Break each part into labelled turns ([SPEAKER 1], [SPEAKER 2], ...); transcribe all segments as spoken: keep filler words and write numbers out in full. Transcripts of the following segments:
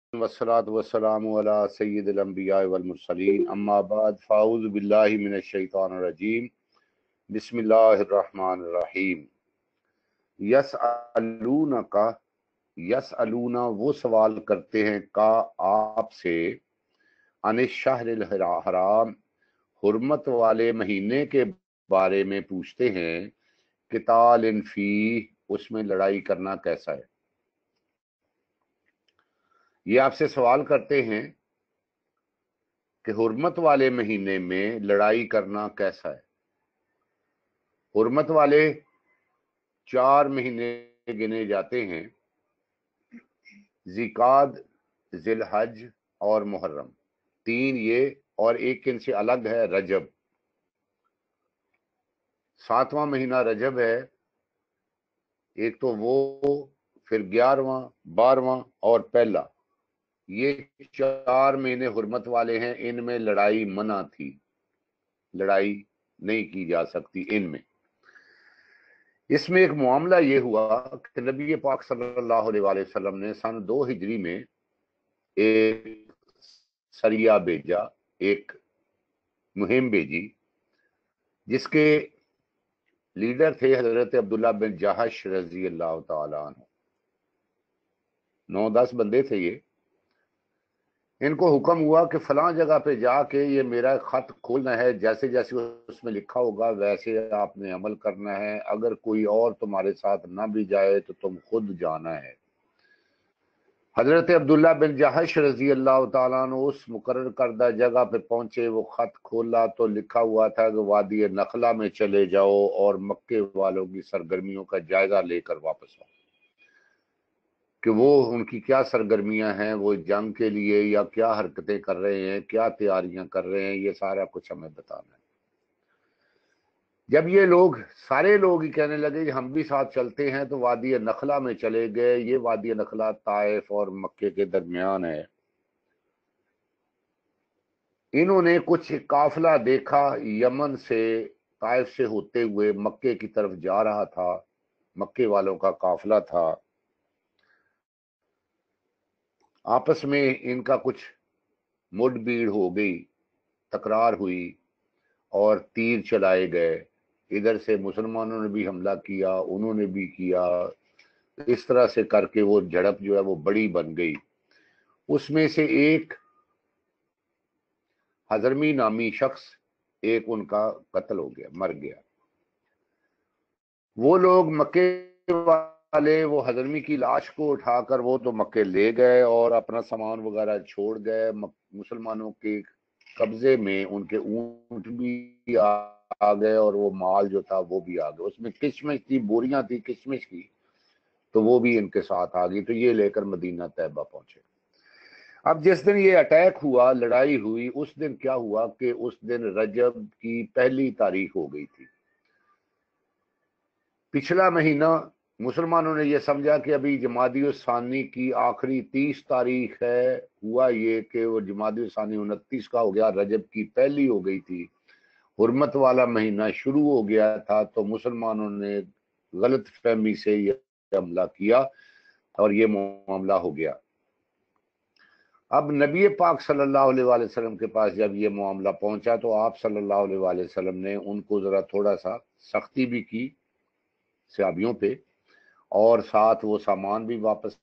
[SPEAKER 1] वस्सलातु वस्सलामु अला सय्यिदिल अंबिया वल मुरसलीन अम्मा बाद फ़ाऊज़ु बिल्लाहि मिनश शैतानिर रजीम बिस्मिल्लाहिर रहमानिर रहीम। यसअलूनका यसअलूना वो सवाल करते हैं का आपसे अनिश शहरिल हराम हुर्मत वाले महीने के बारे में पूछते हैं कितालिन फी उसमें लड़ाई करना कैसा है। ये आपसे सवाल करते हैं कि हुर्मत वाले महीने में लड़ाई करना कैसा है। हुर्मत वाले चार महीने गिने जाते हैं, ज़िकाद, ज़िलहज और मुहर्रम, तीन ये, और एक इनसे अलग है रजब। सातवां महीना रजब है, एक तो वो, फिर ग्यारहवां, बारहवां और पहला, ये चार महीने हुर्मत वाले हैं। इनमें लड़ाई मना थी, लड़ाई नहीं की जा सकती इनमें। इसमें एक मामला ये हुआ कि नबी पाक सल्लल्लाहु अलैहि वसल्लम ने सन दो हिजरी में एक सरिया भेजा, एक मुहिम भेजी, जिसके लीडर थे हजरत अब्दुल्ला बिन जहश रजी अल्लाह तआला अन्हु। नौ दस बंदे थे ये। इनको हुक्म हुआ कि फलां जगह पे जाके ये मेरा खत खोलना है, जैसे जैसे उसमें लिखा होगा वैसे आपने अमल करना है। अगर कोई और तुम्हारे साथ ना भी जाए तो तुम खुद जाना है। हजरत अब्दुल्ला बिन जहश रजी अल्लाह तआला अन्हु उस मुकर्रर करदा जगह पे पहुंचे। वो खत खोला तो लिखा हुआ था कि वादी नखला में चले जाओ और मक्के वालों की सरगर्मियों का जायजा लेकर वापस आओ, कि वो उनकी क्या सरगर्मियां हैं, वो जंग के लिए या क्या हरकतें कर रहे हैं, क्या तैयारियां कर रहे हैं, ये सारा कुछ हमें बताना है। जब ये लोग सारे लोग ही कहने लगे कि हम भी साथ चलते हैं, तो वादी नखला में चले गए। ये वादी नखला ताइफ और मक्के के दरमियान है। इन्होंने कुछ काफिला देखा, यमन से, ताइफ से होते हुए मक्के की तरफ जा रहा था। मक्के वालों का काफिला था। आपस में इनका कुछ मुठभेड़ हो गई, तकरार हुई और तीर चलाए गए। इधर से मुसलमानों ने भी हमला किया, उन्होंने भी किया। इस तरह से करके वो झड़प जो है वो बड़ी बन गई। उसमें से एक हजरमी नामी शख्स, एक उनका कत्ल हो गया, मर गया। वो लोग मक्के वाले वो हजरमी की लाश को उठाकर वो तो मक्के ले गए और अपना सामान वगैरह छोड़ गए। मुसलमानों के कब्जे में उनके ऊंट भी आ, आ गए और वो माल जो था वो भी आ गया। उसमें किशमिश थी, बोरियां थी किशमिश की, तो वो भी इनके साथ आ गई। तो ये लेकर मदीना तैयबा पहुंचे। अब जिस दिन ये अटैक हुआ, लड़ाई हुई, उस दिन क्या हुआ कि उस दिन रजब की पहली तारीख हो गई थी। पिछला महीना मुसलमानों ने यह समझा कि अभी जमादी सानी की आखिरी तीस तारीख है। हुआ ये कि वो जमादी सानी उनतीस का हो गया, रजब की पहली हो गई थी, हुर्मत वाला महीना शुरू हो गया था। तो मुसलमानों ने गलत फहमी से यह हमला किया और ये मामला हो गया। अब नबी पाक सल्लल्लाहु अलैहि वसल्लम के पास जब ये मामला पहुंचा तो आप सल्लल्लाहु अलैहि वसल्लम ने उनको जरा थोड़ा सा सख्ती भी की सहाबियों पे, और साथ वो सामान भी वापस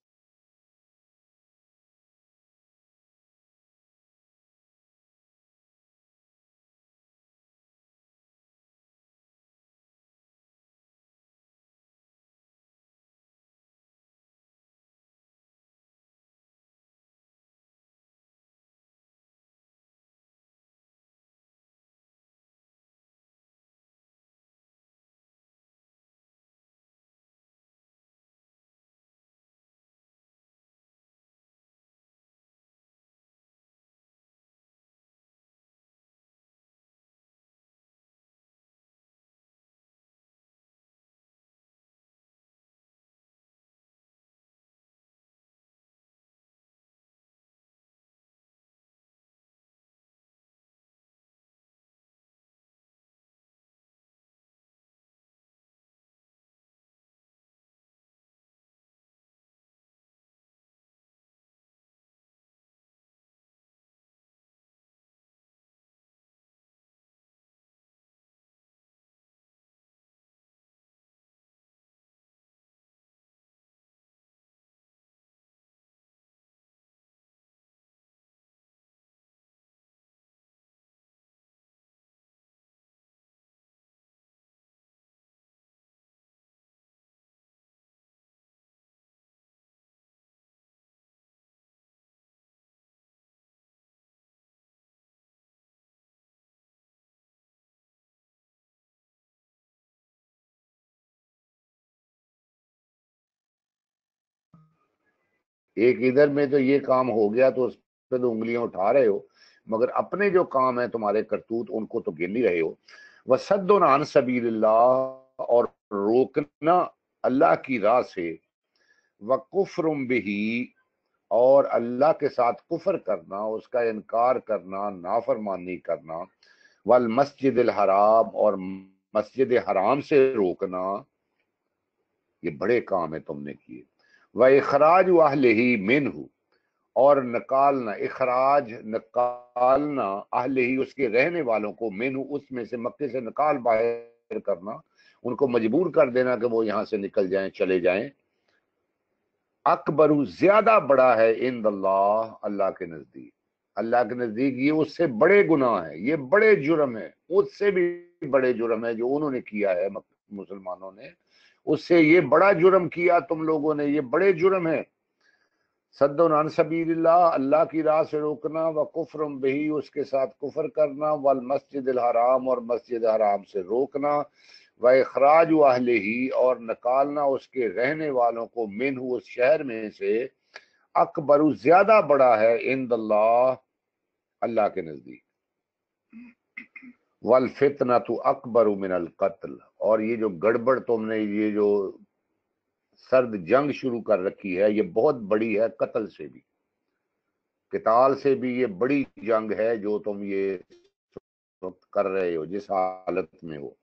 [SPEAKER 1] ایک ادھر میں تو یہ کام ہو گیا تو اس پہ تو انگلیاں اٹھا رہے ہو، مگر اپنے جو کام ہیں تمہارے کرتوت ان کو تو گر نہیں رہے ہو۔ وَصَدٌّ عَن سَبِيلِ اللَّهِ، اور روکنا اللہ کی راہ سے، وَكُفْرٌ بِهِ، اور اللہ کے ساتھ کفر کرنا، اس کا انکار کرنا، نافرمانی کرنا، والمسجد الحرام، اور مسجد حرام سے روکنا، یہ بڑے کام ہیں تم نے کیے۔ وَإِخْرَاجُ أَهْلِهِ مِنْهُ، اور نکالنا، اخراج نکالنا، اہلہی اس کے رہنے والوں کو، منہ اس میں سے، مکے سے نکال باہر کرنا، ان کو مجبور کر دینا کہ وہ یہاں سے نکل جائیں، چلے جائیں۔ اکبر، زیادہ بڑا ہے، عند اللہ، اللہ کے نزدیک، اللہ کے نزدیک یہ اس سے بڑے گناہ ہیں، یہ بڑے جرم ہیں، اس سے بھی بڑے جرم ہے جو انہوں نے کیا ہے مسلمانوں نے، اس سے یہ بڑا جرم کیا تم لوگوں نے، یہ بڑے جرم ہے۔ صد عن سبیل اللہ، اللہ کی راہ سے روکنا، وکفر بہی، اس کے ساتھ کفر کرنا، والمسجد الحرام، اور مسجد حرام سے روکنا، واخراج اہلہ، اور نکالنا اس کے رہنے والوں کو، منہ اس شہر میں سے، اکبر، زیادہ بڑا ہے، عند اللہ، اللہ کے نزدیک، والفتنۃ اکبر من القتل، اور یہ جو گڑبڑ تم نے، یہ جو سرد جنگ شروع کر رکھی ہے، یہ بہت بڑی ہے، قتل سے بھی، قتال سے بھی یہ بڑی جنگ ہے جو تم یہ کر رہے ہو، جس حالت میں ہو۔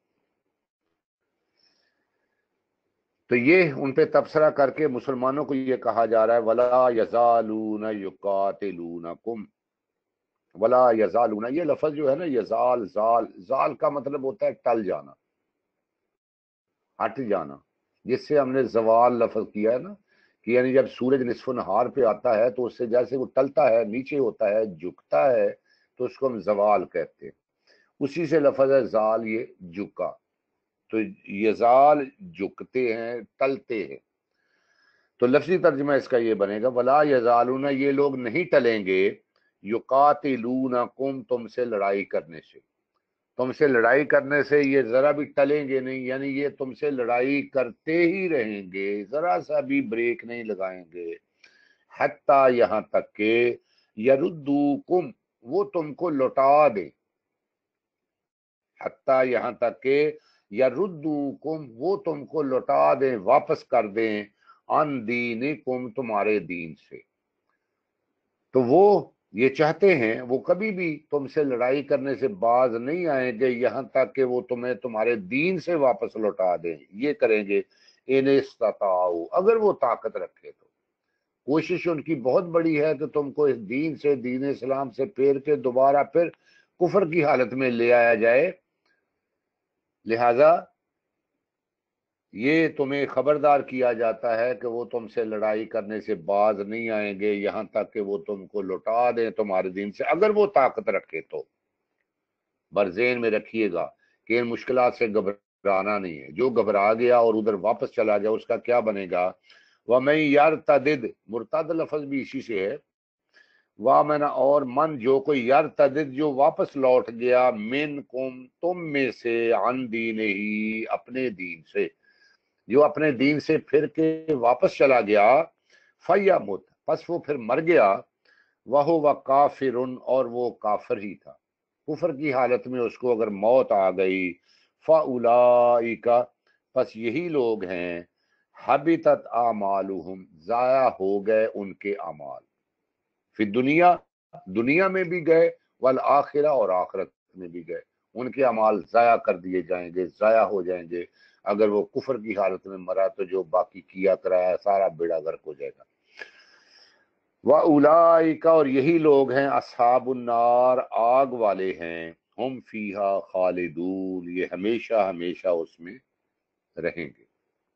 [SPEAKER 1] تو یہ ان پہ تبصرہ کر کے مسلمانوں کو یہ کہا جا رہا ہے، وَلَا يَزَالُونَ يُقَاتِلُونَكُمْ، وَلَا يَزَالُونَ، یہ لفظ جو ہے نا، یزال، زال، زال کا مطلب ہوتا ہے ٹل جانا، ہٹ جانا، جس سے ہم نے زوال لفظ کیا ہے نا، کہ یعنی جب سورج نصف نہار پہ آتا ہے تو اس سے جیسے وہ ٹلتا ہے، نیچے ہوتا ہے، جھکتا ہے، تو اس کو ہم زوال کہتے ہیں، اسی سے لفظ ہے زال، یہ جھکا، تو یزال جھکتے ہیں، ٹلتے ہیں، تو لفظی ترجمہ اس کا یہ بنے گا، ولا یزالون، یہ لوگ نہیں ٹلیں گے، یقاتلونکم، تم سے لڑائی کرنے سے، تم سے لڑائی کرنے سے یہ ذرا بھی ٹلیں گے نہیں، یعنی یہ تم سے لڑائی کرتے ہی رہیں گے، ذرا سا بھی بریک نہیں لگائیں گے، حتیٰ، یہاں تک کہ، یردوکم، وہ تم کو لوٹا دیں، حتیٰ، یہاں تک کہ، یردوکم، وہ تم کو لوٹا دیں، واپس کر دیں، عن دینکم، تمہارے دین سے، تو وہ یہ چاہتے ہیں، وہ کبھی بھی تم سے لڑائی کرنے سے باز نہیں آئیں گے یہاں تک کہ وہ تمہیں تمہارے دین سے واپس لوٹا دیں، یہ کریں گے، ان استطاعوا، اگر وہ طاقت رکھے تو، کوشش ان کی بہت بڑی ہے کہ تم کو اس دین سے، دین اسلام سے پھیر کے دوبارہ پھر کفر کی حالت میں لے آیا جائے، لہذا یہ تمہیں خبردار کیا جاتا ہے کہ وہ تم سے لڑائی کرنے سے باز نہیں آئیں گے یہاں تک کہ وہ تم کو لوٹا دیں تمہارے دین سے، اگر وہ طاقت رکھے تو۔ برذہن میں رکھیے گا کہ ان مشکلات سے گھبرانا نہیں ہے، جو گھبرا گیا اور ادھر واپس چلا گیا اس کا کیا بنے گا؟ وَمَن يَرْتَدِدْ، مرتد لفظ بھی اسی سے ہے، وَمَن، اور من، جو کوئی، یرتدد، جو واپس لوٹ گیا، منکم، تم میں سے، عن دینہ، اپنے دین سے، جو اپنے دین سے پھر کے واپس چلا گیا، فیمت، پس وہ پھر مر گیا، وہو کافر، اور وہ کافر ہی تھا، کفر کی حالت میں اس کو اگر موت آ گئی، فاولئک، پس یہی لوگ ہیں، حبطت اعمالہم، ضائع ہو گئے ان کے اعمال، فی دنیا، دنیا میں بھی گئے، والآخرہ، اور آخرت میں بھی گئے، ان کے اعمال ضائع کر دیے جائیں گے، ضائع ہو جائیں گے، اگر وہ کفر کی حالت میں مرا تو جو باقی کیا کرایا سارا بیڑا غرق ہو جائے گا۔ وَأُولَئِکَ، اور یہی لوگ ہیں، اصحاب النار، آگ والے ہیں، ہم فیہا خالدون، یہ ہمیشہ ہمیشہ اس میں رہیں گے۔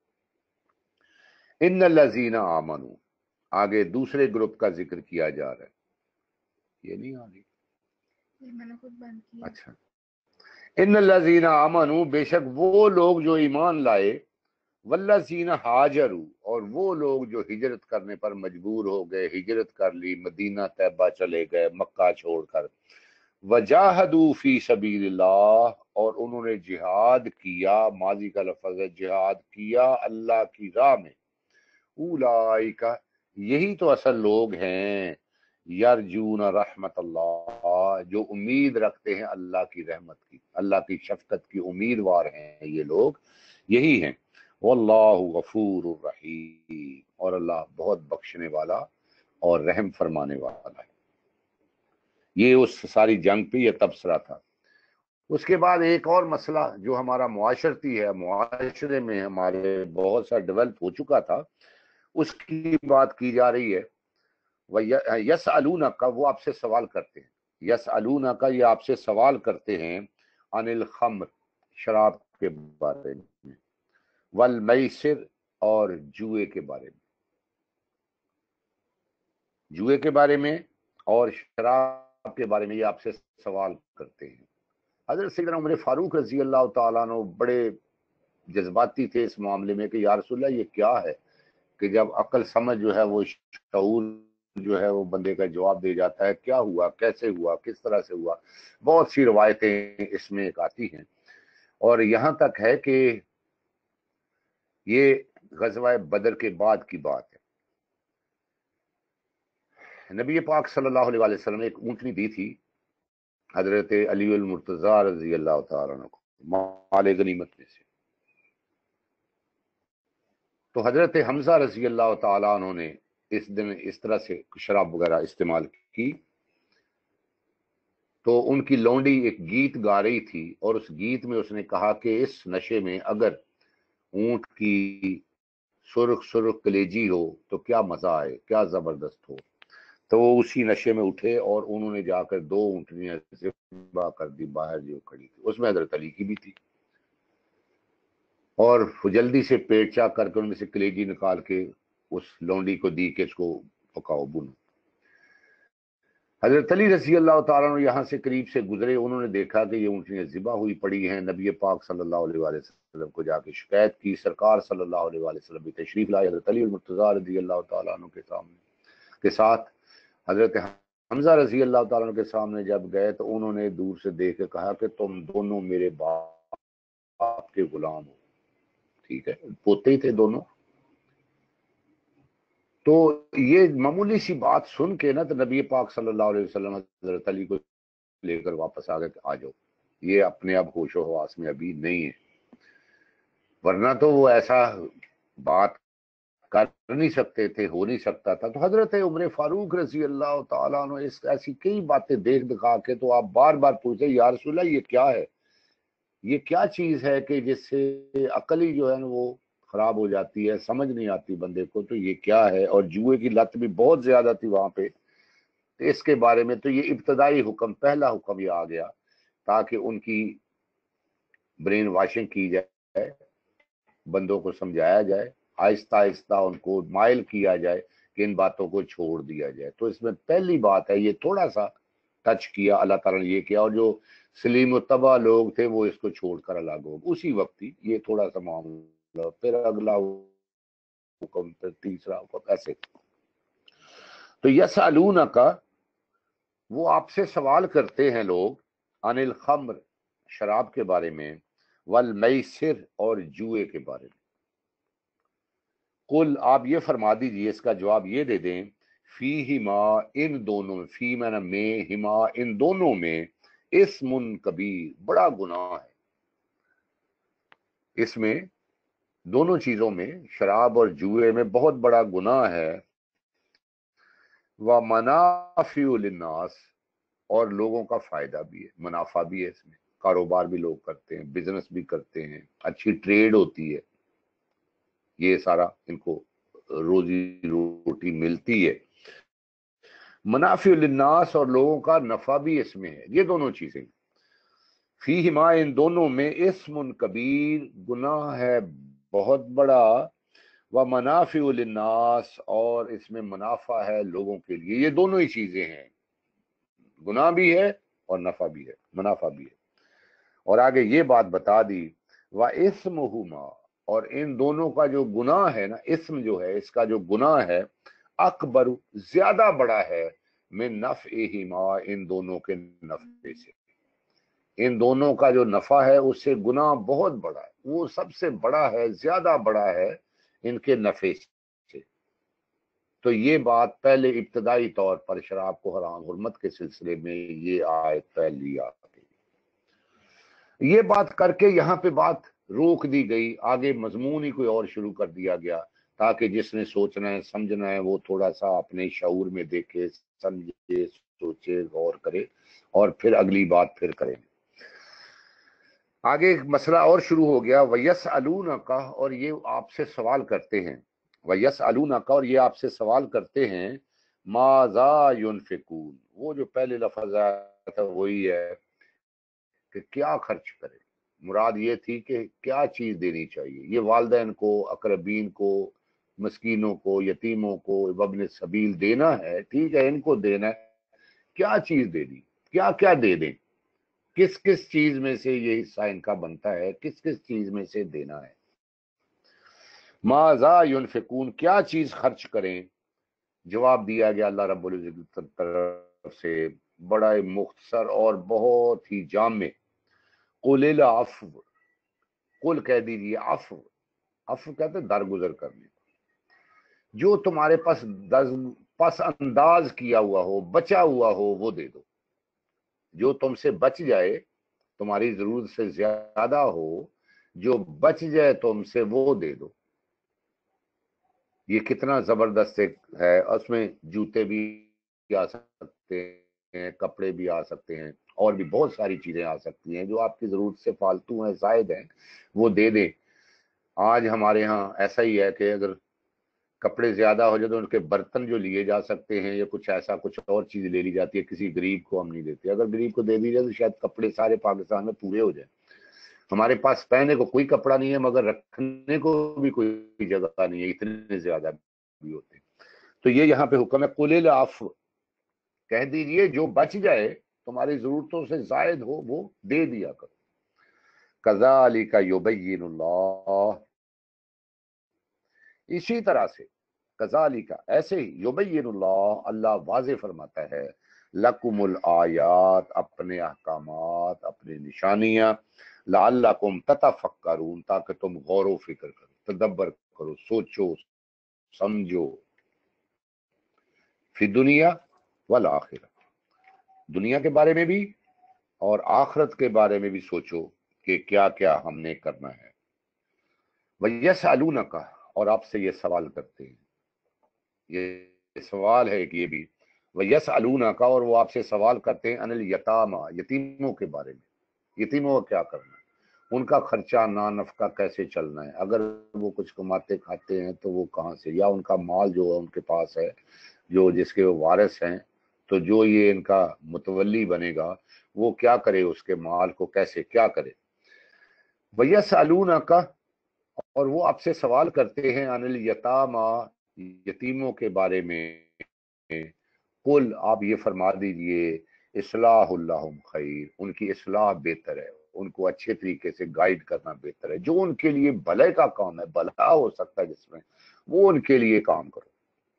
[SPEAKER 1] ان الذین آمنوا، آگے دوسرے گروپ کا ذکر کیا جا رہا ہے، یہ نہیں آ رہی،
[SPEAKER 2] یہ میں نے خود بند کیا۔
[SPEAKER 1] اچھا، ان الذین آمنوا، بے شک وہ لوگ جو ایمان لائے، والذین ہاجروا، اور وہ لوگ جو ہجرت کرنے پر مجبور ہو گئے، ہجرت کر لی، مدینہ طیبہ چلے گئے، مکہ چھوڑ کر، وجاہدوا فی سبیل اللہ، اور انہوں نے جہاد کیا، ماضی کا لفظ ہے، جہاد کیا اللہ کی راہ میں، اولئک، یہی تو اصل لوگ ہیں یرجون رحمت اللہ، جو امید رکھتے ہیں اللہ کی رحمت کی، اللہ کی شفقت کی امیدوار ہیں یہ لوگ، یہی ہیں۔ واللہ غفور الرحیم، اور اللہ بہت بخشنے والا اور رحم فرمانے والا ہے۔ یہ اس ساری جنگ پہ یہ تبصرہ تھا۔ اس کے بعد ایک اور مسئلہ جو ہمارا معاشرتی ہے، معاشرے میں ہمارے بہت سا ڈیولپ ہو چکا تھا، اس کی بات کی جا رہی ہے۔ یسألونک، وہ آپ سے سوال کرتے ہیں، یسألونک یہ آپ سے سوال کرتے ہیں، عن الخمر شراب کے بارے میں، والمیسر اور جوئے کے بارے میں، جوئے کے بارے میں اور شراب کے بارے میں یہ آپ سے سوال کرتے ہیں۔ حضرت سیدنا عمر فاروق رضی اللہ تعالیٰ عنہ بڑے جذباتی تھے اس معاملے میں کہ یا رسول اللہ یہ کیا ہے کہ جب عقل سمجھ جو ہے وہ شعور جو ہے وہ بندے کا جواب دے جاتا ہے، کیا ہوا، کیسے ہوا، کس طرح سے ہوا۔ بہت سی روایتیں اس میں ایک آتی ہیں، اور یہاں تک ہے کہ یہ غزوہ بدر کے بعد کی بات ہے۔ نبی پاک صلی اللہ علیہ وسلم نے ایک اونٹنی دی تھی حضرت علی المرتضیٰ رضی اللہ تعالیٰ عنہ کو مال غنیمت میں سے، تو حضرت حمزہ رضی اللہ تعالیٰ عنہ نے اس دن اس طرح سے شراب وغیرہ استعمال کی، تو ان کی لونڈی ایک گیت گا رہی تھی، اور اس گیت میں اس نے کہا کہ اس نشے میں اگر اونٹ کی سرخ سرخ کلیجی ہو تو کیا مزہ آئے، کیا زبردست ہو۔ تو وہ اسی نشے میں اٹھے اور انہوں نے جا کر دو اونٹنیاں ذبح کر دی باہر جو کھڑی تھی، اس میں حضرت علی کی بھی تھی، اور جلدی سے پیٹ چاک کر کے ان میں سے کلیجی نکال کے اس لونڈی کو دی کہ اس کو پکاؤ بنو۔ حضرت علی رضی اللہ تعالیٰ عنہ یہاں سے قریب سے گزرے، انہوں نے دیکھا کہ یہ اونٹنیاں ذبح ہوئی پڑی ہیں، نبی پاک صلی اللہ علیہ وآلہ وسلم کو جا کے شکایت کی، سرکار صلی اللہ علیہ وآلہ وسلم بھی تشریف لائے حضرت علی المرتضیٰ رضی اللہ تعالیٰ عنہ کے سامنے کے ساتھ۔ حضرت حمزہ رضی اللہ تعالیٰ عنہ کے سامنے جب گئے تو انہوں نے دور سے دیکھ کے کہا کہ تم دونوں میرے باپ کے غلام ہو، ٹھیک ہے، پوتے ہی تھے دونوں۔ تو یہ معمولی سی بات سن کے نا تو نبی پاک صلی اللہ علیہ وسلم حضرت علی کو لے کر واپس آ گئے کہ آ جاؤ، یہ اپنے اب ہوش و حواس میں ابھی نہیں ہے، ورنہ تو وہ ایسا بات کر نہیں سکتے تھے، ہو نہیں سکتا تھا۔ تو حضرت عمر فاروق رضی اللہ تعالیٰ عنہ اس ایسی کئی باتیں دیکھ دکھا کے تو آپ بار بار پوچھے یا رسول اللہ یہ کیا ہے، یہ کیا چیز ہے کہ جس سے عقل ہی جو ہے نا وہ خراب ہو جاتی ہے، سمجھ نہیں آتی بندے کو، تو یہ کیا ہے۔ اور جوئے کی لت بھی بہت زیادہ تھی وہاں پہ، تو اس کے بارے میں تو یہ ابتدائی حکم، پہلا حکم یہ آ گیا تاکہ ان کی برین واشنگ کی جائے، بندوں کو سمجھایا جائے، آہستہ آہستہ ان کو مائل کیا جائے کہ ان باتوں کو چھوڑ دیا جائے۔ تو اس میں پہلی بات ہے یہ تھوڑا سا ٹچ کیا اللہ تعالیٰ نے یہ کیا، اور جو سلیم و تبا لوگ تھے وہ اس کو چھوڑ کر الگ ہو گئے اسی وقت ہی، یہ تھوڑا سا معاملہ، پھر اگلا حکم، پھر تیسرا حکم، ایسے۔ تو یسألونک، وہ آپ سے سوال کرتے ہیں لوگ، عن الخمر شراب کے بارے میں، والمیسر اور جوئے کے بارے میں۔ قل آپ یہ فرما دیجئے، اس کا جواب یہ دے دیں، فیہما ان دونوں میں، فی معنی میں، ہما ان دونوں میں، اسم کبیر بڑا گناہ ہے، اس میں دونوں چیزوں میں شراب اور جوئے میں بہت بڑا گناہ ہے، ومنافع للناس اور لوگوں کا فائدہ بھی ہے، منافع بھی ہے، اس میں کاروبار بھی لوگ کرتے ہیں، بزنس بھی کرتے ہیں، اچھی ٹریڈ ہوتی ہے، یہ سارا ان کو روزی روٹی ملتی ہے، منافع للناس اور لوگوں کا نفع بھی اس میں ہے، یہ دونوں چیزیں۔ فیہما ان دونوں میں اسم کبیر گناہ ہے بہت بڑا، ومنافع للناس اور اس میں منافع ہے لوگوں کے لیے، یہ دونوں ہی چیزیں ہیں، گناہ بھی ہے اور نفع بھی ہے، منافع بھی ہے۔ اور آگے یہ بات بتا دی، وَإِثْمُهُمَا اور ان دونوں کا جو گناہ ہے نا، اسم جو ہے اس کا جو گناہ ہے، اکبر زیادہ بڑا ہے، من نفعہما ان دونوں کے نفع سے، ان دونوں کا جو نفع ہے اس سے گناہ بہت بڑا ہے، وہ سب سے بڑا ہے، زیادہ بڑا ہے ان کے نفع سے۔ تو یہ بات پہلے ابتدائی طور پر شراب کو حرام حرمت کے سلسلے میں یہ آیت پہلی آ گئی، یہ بات کر کے یہاں پہ بات روک دی گئی، آگے مضمون ہی کوئی اور شروع کر دیا گیا تاکہ جس نے سوچنا ہے سمجھنا ہے وہ تھوڑا سا اپنے شعور میں دیکھے، سمجھے، سوچے، غور کرے اور پھر اگلی بات پھر کریں۔ آگے ایک مسئلہ اور شروع ہو گیا، وَيَسْأَلُونَكَ، اور یہ آپ سے سوال کرتے ہیں، وَيَسْأَلُونَكَ، اور یہ آپ سے سوال کرتے ہیں، مَاذَا يُنْفِقُونَ، وہ جو پہلے لفظ آیا تھا وہی ہے کہ کیا خرچ کرے، مراد یہ تھی کہ کیا چیز دینی چاہیے، یہ والدین کو، اقربین کو، مسکینوں کو، یتیموں کو، وابن السبیل دینا ہے، ٹھیک ہے ان کو دینا ہے، کیا چیز دینی، کیا کیا دے دیں، کس کس چیز میں سے یہ حصہ ان کا بنتا ہے، کس کس چیز میں سے دینا ہے۔ ماذا ينفقون، کیا چیز خرچ کریں، جواب دیا گیا اللہ رب العزت کی طرف سے بڑا مختصر اور بہت ہی جامع، قل العفو، قل کہہ دیجیے عفو، عفو کہتے ہیں درگزر کرنے، جو تمہارے پاس پس انداز کیا ہوا ہو، بچا ہوا ہو وہ دے دو، جو تم سے بچ جائے، تمہاری ضرورت سے زیادہ ہو، جو بچ جائے تم سے وہ دے دو۔ یہ کتنا زبردست ہے، اس میں جوتے بھی آ سکتے ہیں، کپڑے بھی آ سکتے ہیں، اور بھی بہت ساری چیزیں آ سکتی ہیں جو آپ کی ضرورت سے فالتو ہیں، زائد ہیں، وہ دے دیں۔ آج ہمارے ہاں ایسا ہی ہے کہ اگر کپڑے زیادہ ہو جائے تو ان کے برتن جو لیے جا سکتے ہیں یا کچھ ایسا کچھ اور چیز لے لی جاتی ہے، کسی غریب کو ہم نہیں دیتے، اگر غریب کو دے دی جائے تو شاید کپڑے سارے پاکستان میں پورے ہو جائیں۔ ہمارے پاس پہننے کو کوئی کپڑا نہیں ہے مگر رکھنے کو بھی کوئی جگہ نہیں ہے، اتنے زیادہ بھی ہوتے ہیں۔ تو یہ یہاں پہ حکم ہے، قل العفو، کہہ دیجئے جو بچ جائے تمہاری ضرورتوں سے زائد ہو وہ دے دیا کرو۔ کذالک یبین اللہ، اسی طرح سے، کذالک ایسے ہی، یبین اللہ، اللہ واضح فرماتا ہے، لکم الآیات، اپنے احکامات، اپنے نشانیاں، لعلکم تتفکرون، تاکہ تم غور و فکر کرو، تدبر کرو، سوچو، سمجھو، فی دنیا والآخرہ، دنیا کے بارے میں بھی اور آخرت کے بارے میں بھی سوچو کہ کیا کیا ہم نے کرنا ہے۔ وَيَسْأَلُونَكَ، اور آپ سے یہ سوال کرتے ہیں، یہ سوال ہے کہ یہ بھی، وَيَسْأَلُونَكَ، اور وہ آپ سے سوال کرتے ہیں، عَنِ الْيَتَامَى، یتیموں کے بارے میں، یتیموں کا کیا کرنا ہے، ان کا خرچہ نا نفقہ کیسے چلنا ہے، اگر وہ کچھ کماتے کھاتے ہیں تو وہ کہاں سے، یا ان کا مال جو ان کے پاس ہے، جو جس کے وہ وارث ہیں، تو جو یہ ان کا متولی بنے گا وہ کیا کرے، اس کے مال کو کیسے کیا کرے۔ وَيَسْأَلُونَكَ، اور وہ آپ سے سوال کرتے ہیں، عَنِ الْيَتَامَى، یتیموں کے بارے میں، قل، آپ یہ فرما دیجئے، اصلاح لہم خیر، ان کی اصلاح بہتر ہے، ان کو اچھے طریقے سے گائیڈ کرنا بہتر ہے، جو ان کے لیے بھلے کا کام ہے، بھلا ہو سکتا ہے جس میں، وہ ان کے لیے کام کرو،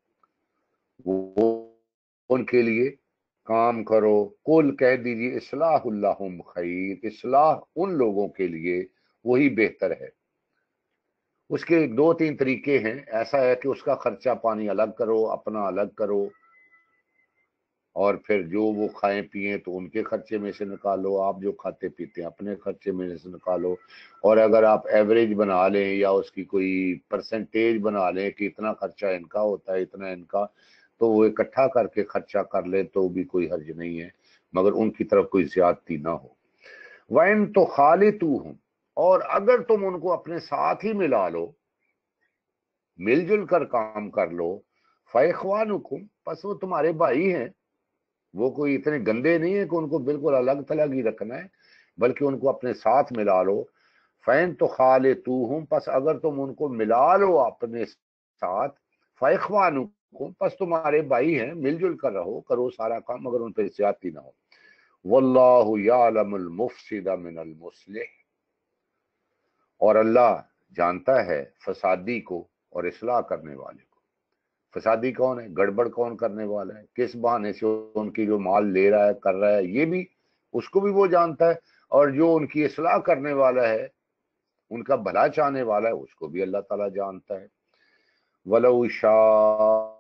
[SPEAKER 1] وہ ان کے لیے کام کرو۔ قل، کہہ دیجیے، اصلاح لہم خیر، اصلاح ان لوگوں کے لیے وہی بہتر ہے۔ اس کے دو تین طریقے ہیں، ایسا ہے کہ اس کا خرچہ پانی الگ کرو، اپنا الگ کرو، اور پھر جو وہ کھائیں پیئیں تو ان کے خرچے میں سے نکالو، آپ جو کھاتے پیتے ہیں اپنے خرچے میں سے نکالو، اور اگر آپ ایوریج بنا لیں یا اس کی کوئی پرسنٹیج بنا لیں کہ اتنا خرچہ ان کا ہوتا ہے، اتنا ان کا، تو وہ اکٹھا کر کے خرچہ کر لیں تو بھی کوئی حرج نہیں ہے، مگر ان کی طرف کوئی زیادتی نہ ہو۔ وَإِن تُخَالِطُوهُمْ، اور اگر تم ان کو اپنے ساتھ ہی ملا لو، مل جل کر کام کر لو، فَإِخْوَانُكُمْ، پس وہ تمہارے بھائی ہیں، وہ کوئی اتنے گندے نہیں ہیں کہ ان کو بالکل الگ تھلگ ہی رکھنا ہے، بلکہ ان کو اپنے ساتھ ملا لو۔ فَإِن تُخَالِطُوهُمْ، پس اگر تم ان کو ملا لو اپنے ساتھ، فَإِخْوَانُكُمْ، پس تمہارے بھائی ہیں، مل جل کر رہو، کرو سارا کام، مگر ان پہ زیادتی نہ ہو۔ وَاللَّهُ يَعْلَمُ الْمُفْسِدَ مِنَ الْمُصْلِحِ، اور اللہ جانتا ہے فسادی کو اور اصلاح کرنے والے کو۔ فسادی کون ہے، گڑبڑ کون کرنے والا ہے، کس بہانے سے ان کی جو مال لے رہا ہے، کر رہا ہے، یہ بھی اس کو بھی وہ جانتا ہے، اور جو ان کی اصلاح کرنے والا ہے، ان کا بھلا چاہنے والا ہے، اس کو بھی اللہ تعالیٰ جانتا ہے۔ وَلَوْ شَاءَ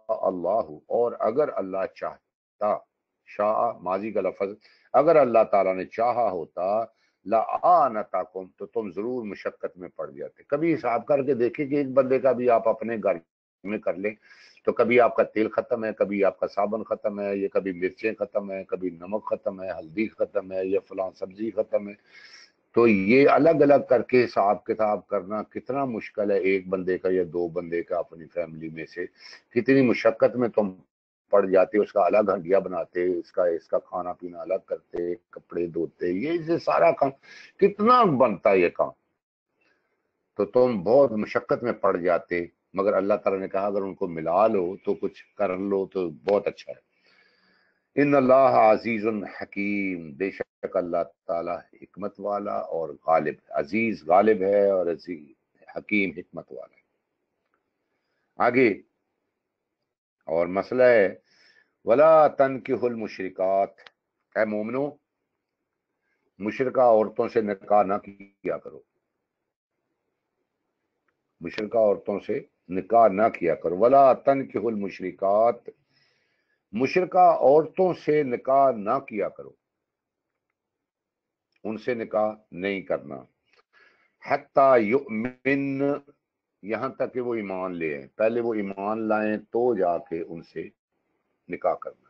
[SPEAKER 1] اللہ، اور اگر اللہ چاہتا، شاء ماضی کا لفظ، اگر اللہ تعالیٰ نے چاہا ہوتا، لَآنَتَکُم، تو تم ضرور مشقت میں پڑ جاتے۔ کبھی حساب کر کے دیکھیں کہ ایک بندے کا بھی آپ اپنے گھر میں کر لیں تو کبھی آپ کا تیل ختم ہے، کبھی آپ کا صابن ختم ہے، یہ کبھی مرچیں ختم ہے، کبھی نمک ختم ہے، ہلدی ختم ہے، یا فلاں سبزی ختم ہے۔ تو یہ الگ الگ کر کے حساب کتاب کرنا کتنا مشکل ہے، ایک بندے کا یا دو بندے کا اپنی فیملی میں سے کتنی مشقت میں تم پڑ جاتے، اس کا الگ ہنڈیا بناتے، اس کا اس کا کھانا پینا الگ کرتے، کپڑے دھوتے، یہ سارا کام کتنا بنتا ہے یہ کام، تو تم بہت مشقت میں پڑ جاتے، مگر اللہ تعالیٰ نے کہا اگر ان کو ملا لو تو کچھ کر لو تو بہت اچھا ہے۔ ان اللہ عزیز حکیم، بے شک اللہ تعالیٰ حکمت والا اور غالب، عزیز غالب ہے اور عزیز حکیم حکمت والا ہے۔ آگے اور مسئلہ ہے ولا تنکحوا المشرکات، اے مومنو مشرکہ عورتوں سے نکاح نہ کیا کرو، مشرکہ عورتوں سے نکاح نہ کیا کرو، ولا تنکحوا المشرکات، مشرکہ عورتوں سے نکاح نہ کیا کرو، ان سے نکاح نہیں کرنا، حتی یؤمن، یہاں تک کہ وہ ایمان لے آئیں، پہلے وہ ایمان لائیں تو جا کے ان سے نکاح کرنا۔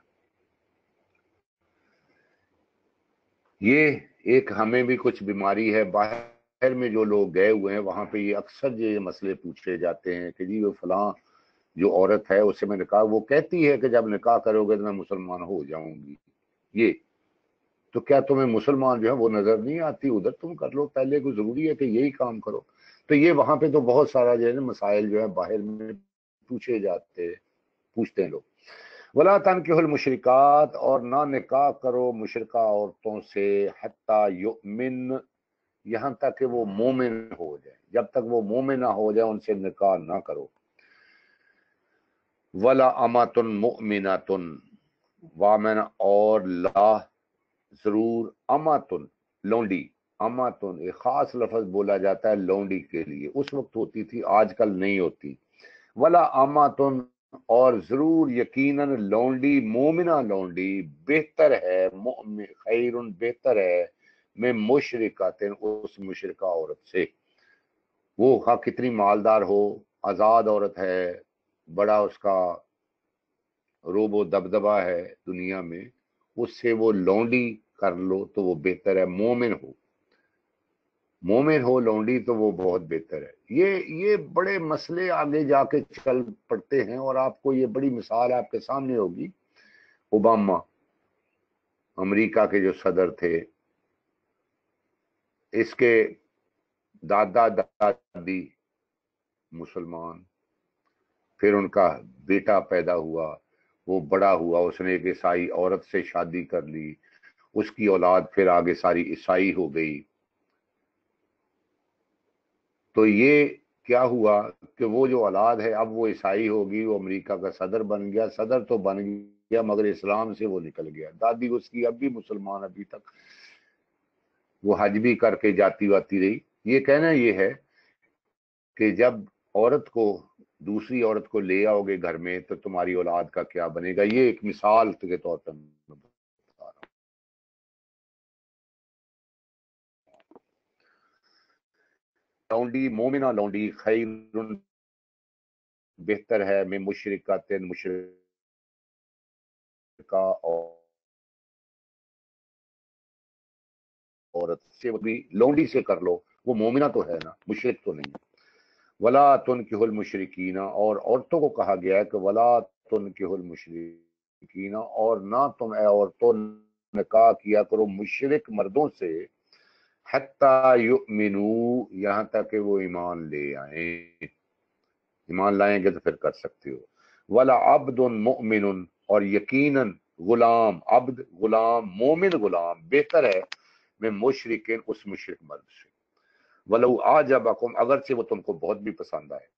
[SPEAKER 1] یہ ایک ہمیں بھی کچھ بیماری ہے، باہر میں جو لوگ گئے ہوئے ہیں وہاں پہ یہ اکثر یہ مسئلے پوچھے جاتے ہیں کہ جی وہ فلاں جو عورت ہے اس سے میں نکاح، وہ کہتی ہے کہ جب نکاح کرو گے تو میں مسلمان ہو جاؤں گی، یہ تو کیا تمہیں مسلمان جو ہے وہ نظر نہیں آتی؟ ادھر تم کر لو پہلے، کو ضروری ہے کہ یہی کام کرو؟ تو یہ وہاں پہ تو بہت سارا جو ہے نا مسائل جو ہے باہر میں پوچھے جاتے پوچھتے ہیں لوگ۔ ولا تنکحوا المشرکات، اور نہ نکاح کرو مشرکہ عورتوں سے، حتی یؤمن، یہاں تک کہ وہ مومن ہو جائے، جب تک وہ مومن نہ ہو جائے ان سے نکاح نہ کرو۔ ولا امۃ مؤمنۃ، وامن، اور لا ضرور، اماتن لونڈی، اماتن ایک خاص لفظ بولا جاتا ہے لونڈی کے لیے، اس وقت ہوتی تھی آج کل نہیں ہوتی۔ ولا اماتن، اور ضرور یقیناً لونڈی، مومنہ لونڈی بہتر ہے، مؤمن خیر بہتر ہے، میں مشرکات، اس مشرکہ عورت سے، وہ خواہ کتنی مالدار ہو، آزاد عورت ہے، بڑا اس کا روب و دبدبہ ہے دنیا میں، اس سے وہ لونڈی کر لو تو وہ بہتر ہے، مومن ہو، مومن ہو لونڈی تو وہ بہت بہتر ہے۔ یہ یہ بڑے مسئلے آگے جا کے چل پڑتے ہیں، اور آپ کو یہ بڑی مثال آپ کے سامنے ہوگی، اوباما امریکہ کے جو صدر تھے، اس کے دادا دادی مسلمان، پھر ان کا بیٹا پیدا ہوا، وہ بڑا ہوا، اس نے ایک عیسائی عورت سے شادی کر لی، اس کی اولاد پھر آگے ساری عیسائی ہو گئی۔ تو یہ کیا ہوا کہ وہ جو اولاد ہے اب وہ عیسائی ہوگی، وہ امریکہ کا صدر بن گیا، صدر تو بن گیا مگر اسلام سے وہ نکل گیا۔ دادی اس کی اب بھی مسلمان، ابھی تک وہ حج بھی کر کے جاتی واتی رہی۔ یہ کہنا یہ ہے کہ جب عورت کو دوسری عورت کو لے آؤ گے گھر میں تو تمہاری اولاد کا کیا بنے گا، یہ ایک مثال کے طور پر میں بتا رہا ہوں۔ لونڈی، مومنہ لونڈی خیر بہتر ہے، میں مشرکات، مشرکہ عورت سے، وہ بھی لونڈی سے کر لو، وہ مومنہ تو ہے نا، مشرک تو نہیں۔ ولا تنکحوا المشرکین، اور عورتوں کو کہا گیا ہے کہ ولا تنکحوا المشرکین، اور نہ تم اے عورتوں نکاح کیا کرو مشرک مردوں سے، حتی یؤمنوا، یہاں تک کہ وہ ایمان لے آئیں، ایمان لائیں گے تو پھر کر سکتے ہو۔ ولا عبد مؤمن، اور یقیناً غلام، عبد غلام، مومن غلام بہتر ہے، میں مشرکین، اس مشرک مرد سے، ولو اعجبکم، اگرچہ وہ تم کو بہت بھی پسند آئے۔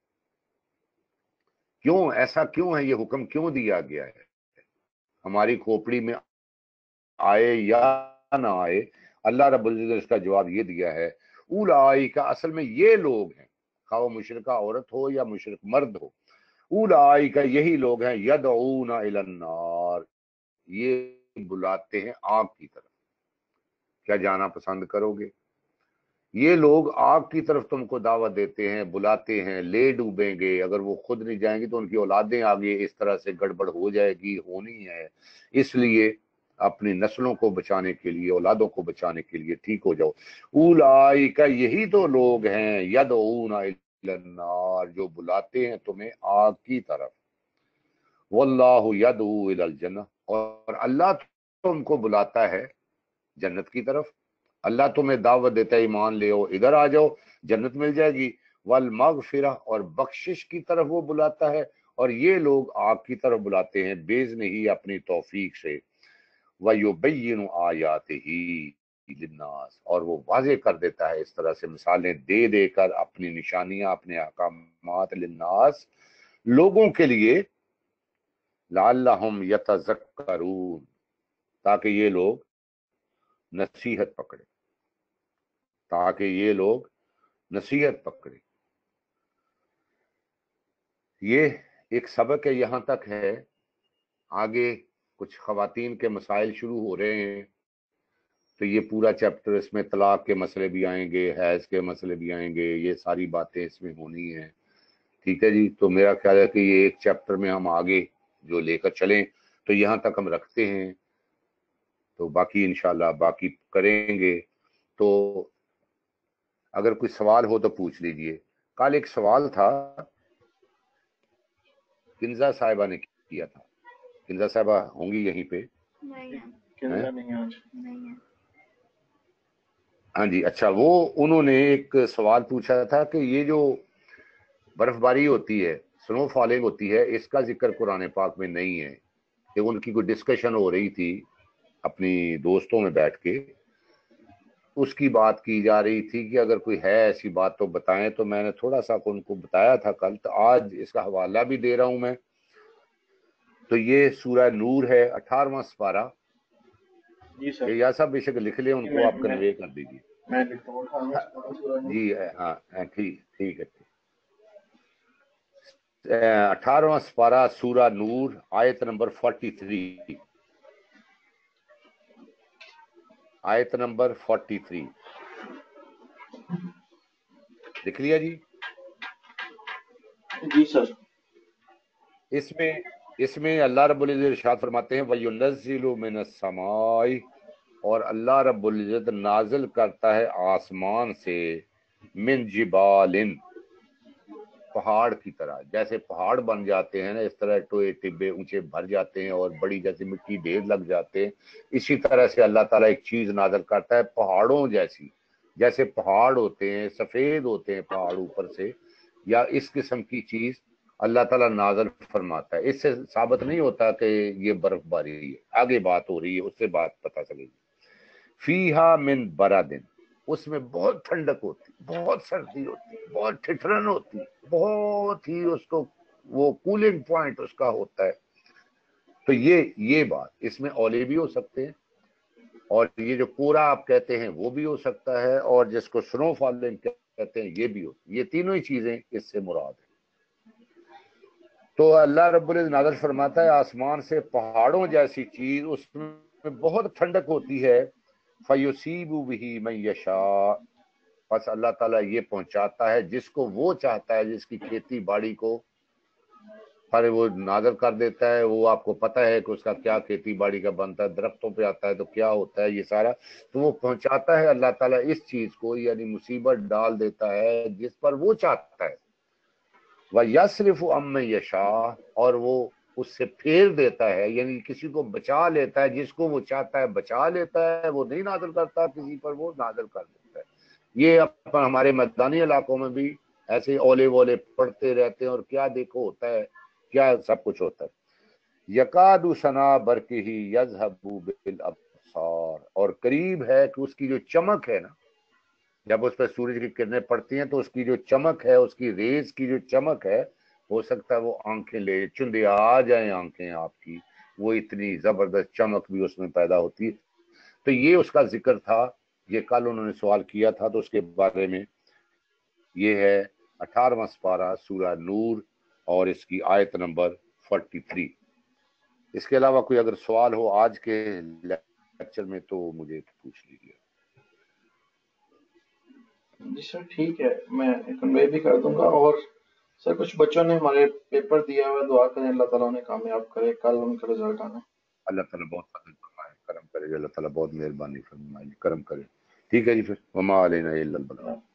[SPEAKER 1] کیوں ایسا کیوں ہے، یہ حکم کیوں دیا گیا ہے؟ ہماری کھوپڑی میں آئے یا نہ آئے، اللہ رب العزت نے اس کا جواب یہ دیا ہے، اولئک، اصل میں یہ لوگ ہیں، خواہ وہ مشرکہ عورت ہو یا مشرک مرد ہو، اولئک یہی لوگ ہیں یدعون الی النار، یہ بلاتے ہیں آگ کی طرف۔ کیا جانا پسند کرو گے؟ یہ لوگ آگ کی طرف تم کو دعوت دیتے ہیں، بلاتے ہیں، لے ڈوبیں گے۔ اگر وہ خود نہیں جائیں گی تو ان کی اولادیں آگے اس طرح سے گڑبڑ ہو جائے گی، ہونی ہے۔ اس لیے اپنی نسلوں کو بچانے کے لیے، اولادوں کو بچانے کے لیے ٹھیک ہو جاؤ۔ اولئک یہی تو لوگ ہیں یدعون الی النار، جو بلاتے ہیں تمہیں آگ کی طرف۔ واللہ یدعو الی الجنہ، اور اللہ تم کو بلاتا ہے جنت کی طرف۔ اللہ تمہیں دعوت دیتا ہے ایمان لے آؤ، ادھر آ جاؤ، جنت مل جائے گی۔ والمغفرہ، اور بخشش کی طرف وہ بلاتا ہے، اور یہ لوگ آگ کی طرف بلاتے ہیں باذنہ ہی، اپنی توفیق سے۔ وَيُبَيِّنُ آیَاتِهِ لِلنَّاسِ، اور وہ واضح کر دیتا ہے اس طرح سے مثالیں دے دے کر اپنی نشانیاں، اپنے احکامات، للناس، لوگوں کے لیے، لعلہم یتذکرون، تاکہ یہ لوگ نصیحت پکڑے، تاکہ یہ لوگ نصیحت پکڑے۔ یہ ایک سبق ہے، یہاں تک ہے۔ آگے کچھ خواتین کے مسائل شروع ہو رہے ہیں، تو یہ پورا چیپٹر، اس میں طلاق کے مسئلے بھی آئیں گے، حیض کے مسئلے بھی آئیں گے، یہ ساری باتیں اس میں ہونی ہیں۔ ٹھیک ہے جی، تو میرا خیال ہے کہ یہ ایک چیپٹر میں ہم آگے جو لے کر چلیں، تو یہاں تک ہم رکھتے ہیں، تو باقی انشاءاللہ باقی کریں گے۔ تو اگر کوئی سوال ہو تو پوچھ لیجئے۔ کل ایک سوال تھا، کنزا صاحبہ نے کیا تھا۔ کنزا صاحبہ ہوں گی یہیں پہ؟
[SPEAKER 2] نہیں ہے،
[SPEAKER 3] کنزا نہیں آج
[SPEAKER 2] نہیں ہے۔
[SPEAKER 1] ہاں جی، اچھا، وہ انہوں نے ایک سوال پوچھا تھا کہ یہ جو برف باری ہوتی ہے، سنو فالنگ ہوتی ہے، اس کا ذکر قرآن پاک میں نہیں ہے۔ کہ ان کی کوئی ڈسکشن ہو رہی تھی اپنی دوستوں میں بیٹھ کے، اس کی بات کی جا رہی تھی کہ اگر کوئی ہے ایسی بات تو بتائیں، تو میں نے تھوڑا سا ان کو بتایا تھا کل، تو آج اس کا حوالہ بھی دے رہا ہوں میں۔ تو یہ سورہ نور ہے، اٹھارہواں سپارہ۔
[SPEAKER 3] جی سر،
[SPEAKER 1] یا سب بے شک لکھ لیں، ان کو
[SPEAKER 3] میں
[SPEAKER 1] آپ
[SPEAKER 3] میں
[SPEAKER 1] کنوے کر دیجیے۔
[SPEAKER 3] میں لکھتا ہوں اٹھارہواں سپارہ سورہ نور۔
[SPEAKER 1] جی ہاں ہاں، ٹھیک ٹھیک ہے۔ اٹھارہواں سپارہ سورہ نور، آیت نمبر فورٹی تھری، آیت نمبر فورٹی تھری لکھ لیا جی؟
[SPEAKER 3] جی سر۔
[SPEAKER 1] اس میں اس میں اللہ رب العزت ارشاد فرماتے ہیں وَيُنَزِّلُ مِنَ السَّمَاءِ، اور اللہ رب العزت نازل کرتا ہے آسمان سے، من جبال، پہاڑ کی طرح، جیسے پہاڑ بن جاتے ہیں نا، اس طرح ٹوئے ٹبے اونچے بھر جاتے ہیں اور بڑی جیسے مٹی ڈھیر لگ جاتے ہیں، اسی طرح سے اللہ تعالیٰ ایک چیز نازل کرتا ہے پہاڑوں جیسی، جیسے پہاڑ ہوتے ہیں، سفید ہوتے ہیں پہاڑ اوپر سے، یا اس قسم کی چیز اللہ تعالیٰ نازل فرماتا ہے۔ اس سے ثابت نہیں ہوتا کہ یہ برف باری ہے، آگے بات ہو رہی ہے، اس سے بات پتہ چلے گی۔ فیہا من برادن، اس میں بہت ٹھنڈک ہوتی، بہت سردی ہوتی، بہت ٹھٹرن ہوتی، بہت ہی اس کو وہ کولنگ پوائنٹ اس کا ہوتا ہے۔ تو یہ یہ بات، اس میں اولے بھی ہو سکتے ہیں، اور یہ جو کورا آپ کہتے ہیں وہ بھی ہو سکتا ہے، اور جس کو سنو فالنگ کہتے ہیں یہ بھی ہو، یہ تینوں ہی چیزیں اس سے مراد ہیں۔ تو اللہ رب العزت نازل فرماتا ہے آسمان سے پہاڑوں جیسی چیز، اس میں بہت ٹھنڈک ہوتی ہے، فَيُصِيبُ بِهِ مَن يَشَاءُ، بس اللہ تعالیٰ یہ پہنچاتا ہے جس کو وہ چاہتا ہے، جس کی کھیتی باڑی کو، پر وہ نازل کر دیتا ہے۔ وہ آپ کو پتہ ہے کہ اس کا کیا کھیتی باڑی کا بنتا ہے، درختوں پہ آتا ہے تو کیا ہوتا ہے یہ سارا، تو وہ پہنچاتا ہے اللہ تعالیٰ اس چیز کو، یعنی مصیبت ڈال دیتا ہے جس پر وہ چاہتا ہے۔ وَيَصْرِفُ عَمَّن يَشَاءُ، اور وہ اس سے پھیر دیتا ہے، یعنی کسی کو بچا لیتا ہے، جس کو وہ چاہتا ہے بچا لیتا ہے، وہ نہیں نازل کرتا کسی پر، وہ نازل کر دیتا ہے۔ یہ اپنا ہمارے میدانی علاقوں میں بھی ایسے اولے وولے پڑتے رہتے ہیں، اور کیا دیکھو ہوتا ہے، کیا سب کچھ ہوتا ہے۔ یکاد سنا برقہ یذہب بالابصار، اور قریب ہے کہ اس کی جو چمک ہے نا، جب اس پہ سورج کی کرنیں پڑتی ہیں تو اس کی جو چمک ہے، اس کی ریز کی جو چمک ہے، ہو سکتا ہے وہ آنکھیں لے چندے آ جائیں آنکھیں آپ کی، وہ اتنی زبردست چمک بھی اس میں پیدا ہوتی ہے۔ تو یہ اس کا ذکر تھا، یہ کل انہوں نے سوال کیا تھا، تو اس کے بارے میں یہ ہے اٹھارہواں سپارہ سورہ نور اور اس کی آیت نمبر فورٹی تھری. اس کے علاوہ کوئی اگر سوال ہو آج کے لیکچر میں تو مجھے پوچھ لیجیے.
[SPEAKER 3] جی سر ٹھیک ہے، میں کنوے بھی کر دوں گا. اور سر کچھ بچوں نے ہمارے پیپر دیا ہوا ہے، دعا کریں اللہ تعالیٰ انہیں کامیاب کرے، کل ان کا رزلٹ آنا ہے.
[SPEAKER 1] اللہ تعالیٰ بہت فضل فرمائے، کرم کرے. اللہ تعالیٰ بہت مہربانی فرمائے، کرم کرے. ٹھیک ہے جی، پھر وما علینا الا البلاغ.